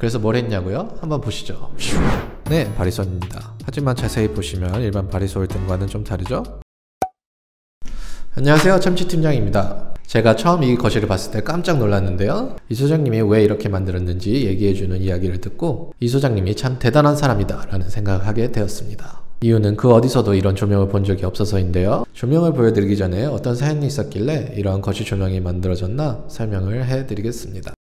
그래서 뭘 했냐고요? 한번 보시죠. 네, 바리솔입니다. 하지만 자세히 보시면 일반 바리솔 등과는 좀 다르죠? 안녕하세요, 참치팀장입니다. 제가 처음 이 거실을 봤을 때 깜짝 놀랐는데요, 이 소장님이 왜 이렇게 만들었는지 얘기해주는 이야기를 듣고 이 소장님이 참 대단한 사람이다 라는 생각을 하게 되었습니다. 이유는 그 어디서도 이런 조명을 본 적이 없어서인데요, 조명을 보여드리기 전에 어떤 사연이 있었길래 이런 거실 조명이 만들어졌나 설명을 해드리겠습니다.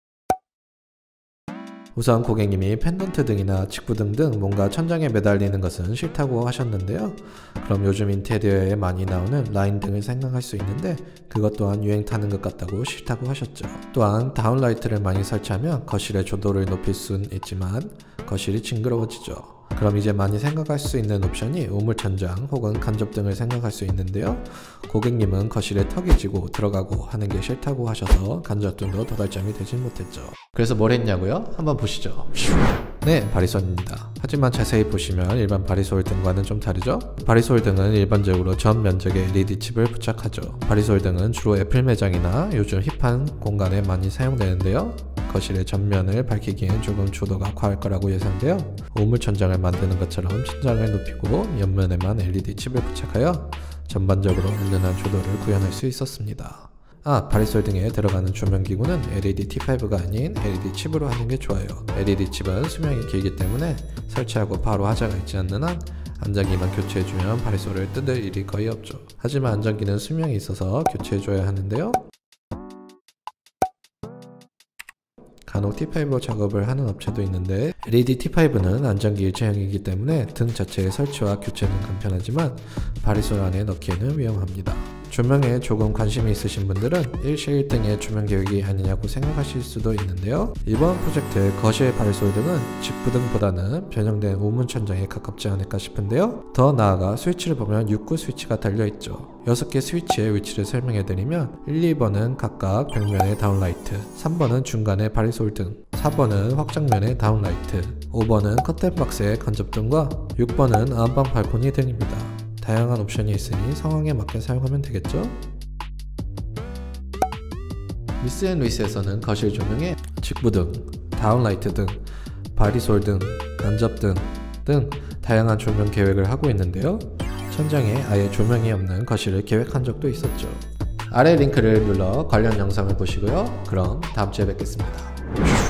우선 고객님이 펜던트 등이나 직부등 등 뭔가 천장에 매달리는 것은 싫다고 하셨는데요. 그럼 요즘 인테리어에 많이 나오는 라인 등을 생각할 수 있는데 그것 또한 유행 타는 것 같다고 싫다고 하셨죠. 또한 다운라이트를 많이 설치하면 거실의 조도를 높일 순 있지만 거실이 징그러워지죠. 그럼 이제 많이 생각할 수 있는 옵션이 우물천장 혹은 간접 등을 생각할 수 있는데요, 고객님은 거실에 턱이 지고 들어가고 하는 게 싫다고 하셔서 간접 등도 도달점이 되진 못했죠. 그래서 뭘 했냐고요? 한번 보시죠. 네, 바리솔입니다. 하지만 자세히 보시면 일반 바리솔 등과는 좀 다르죠? 바리솔 등은 일반적으로 전 면적에 LED 칩을 부착하죠. 바리솔 등은 주로 애플 매장이나 요즘 힙한 공간에 많이 사용되는데요, 거실의 전면을 밝히기엔 조금 조도가 과할 거라고 예상되어 우물천장을 만드는 것처럼 천장을 높이고 옆면에만 LED 칩을 부착하여 전반적으로 은은한 조도를 구현할 수 있었습니다. 바리솔 등에 들어가는 조명기구는 LED T5가 아닌 LED 칩으로 하는 게 좋아요. LED 칩은 수명이 길기 때문에 설치하고 바로 화자가 있지 않는 한 안전기만 교체해주면 바리솔을 뜯을 일이 거의 없죠. 하지만 안전기는 수명이 있어서 교체해줘야 하는데요, 간혹 T5로 작업을 하는 업체도 있는데 LED T5는 안전기 일체형이기 때문에 등 자체의 설치와 교체는 간편하지만 바리솔 안에 넣기에는 위험합니다. 조명에 조금 관심이 있으신 분들은 일시 1등의 조명 계획이 아니냐고 생각하실 수도 있는데요, 이번 프로젝트의 거실 바리솔 등은 직부등보다는 변형된 우물천장에 가깝지 않을까 싶은데요, 더 나아가 스위치를 보면 6구 스위치가 달려있죠. 6개 스위치의 위치를 설명해드리면 1, 2번은 각각 벽면의 다운라이트, 3번은 중간에 바리솔 등, 4번은 확장면의 다운라이트, 5번은 커튼박스의 간접등과 6번은 안방 발코니 등입니다. 다양한 옵션이 있으니 상황에 맞게 사용하면 되겠죠? 미스앤루이스에서는 거실 조명에 직부등, 다운라이트 등, 바리솔 등, 간접등 등 다양한 조명 계획을 하고 있는데요, 천장에 아예 조명이 없는 거실을 계획한 적도 있었죠. 아래 링크를 눌러 관련 영상을 보시고요. 그럼 다음 주에 뵙겠습니다.